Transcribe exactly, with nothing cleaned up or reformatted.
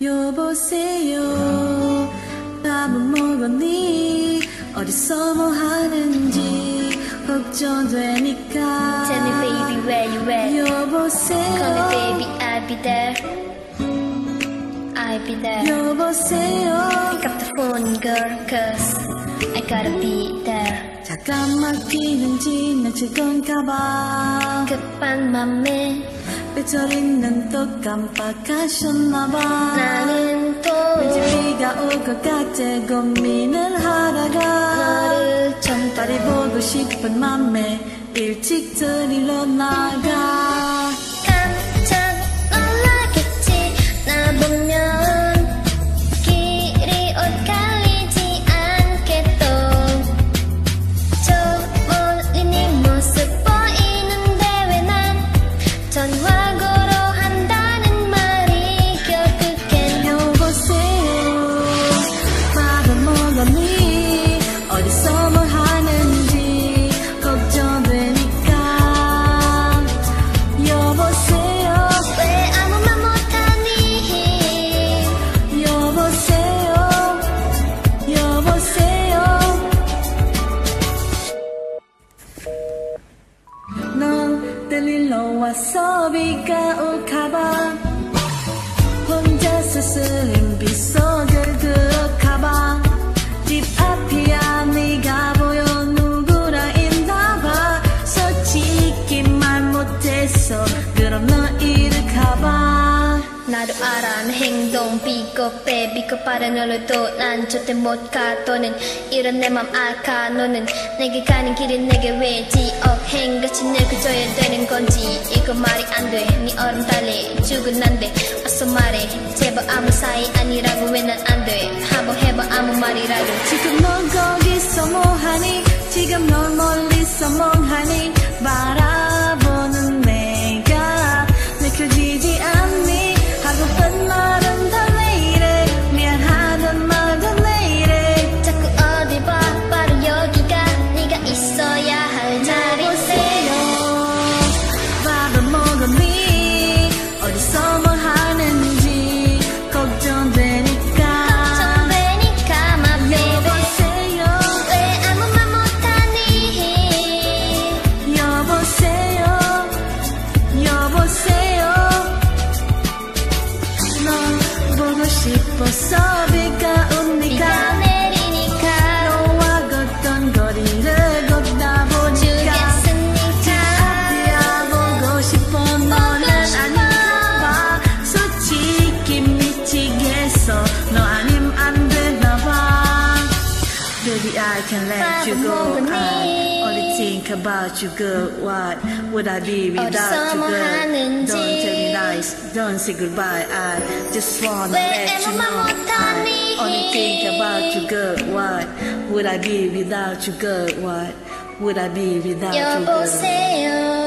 여보세요 밥은 먹었니 어디서 뭐 하는지 걱정되니까 Tell me baby where you at 여보세요 Call me baby I'll be there I'll be there 여보세요 Pick up the phone girl cause I gotta be there 잠깐 맡기는지 난 즐거운가봐 급한 맘에 배터리는 또 깜빡하셨나봐 나는 또 왠지 비가 올 것 같아 고민을 하다가 너를 좀 빨리 보고 싶은 맘에 일찍 들이러 나가 깜짝 놀라겠지 나 보면 길이 엇갈리지 않게 또 저 멀리 네 모습 보이는데 왜 난 전화고로 한다는 말이 결국엔 여보세요 밥은 먹었니 어디서 뭘 하는지 걱정되니까 여보세요 왜 아무 말 못하니 여보세요 여보세요 넌 데리러 왔어 비가 올까봐 혼자 쓸쓸한 빗속을 들어가봐 집 앞이야 네가 보여 누구랑 있나봐 솔직히 말 못했어 그럼 너 이리 가봐 나도 알아 내 행동 비겁해 비겁하려 놀러도 난 절대 못 가 또는 이런 내 맘 알까 너는 내게 가는 길이 내게 왜 지옥행같이 늘 그쳐야 되는 건지 이거 말이 안돼 네 얼음 달래 죽은 난데 어서 말해 제발 아무 사이 아니라고 왜 난 안돼 한번 해봐 아무 말이라도 지금 넌 거기서 뭐하니 지금 넌 멀리서 멍하니 바라보는 내가 내켜지지 않니 하고픈 말은 다 왜 이래 미안하단 말은 왜 이래 자꾸 어디 봐 바로 여기가 네가 있어야 할 자리세 밥은 먹었니 어디서 뭘 하는지 걱정되니까 걱정되니까 my baby 여보세요 왜 아무 말 못하니 여보세요 여보세요 넌 보고 싶어서 비가 오니까 비가 내리니까 너와 걷던 거리를 걷다 보니까 주겠으니까 앞이야 보고 싶어 너는 아닌가봐 솔직히 미치겠어 너 아님 안 되나봐 Baby I can let you go I only think about you girl What would I be without you 뭐 girl 하는지. Don't tell me lies Don't say goodbye I just wanna 왜 let you 아무 말 know 못하니. I only think about you girl What would I be without you girl What would I be without you girl 여보세요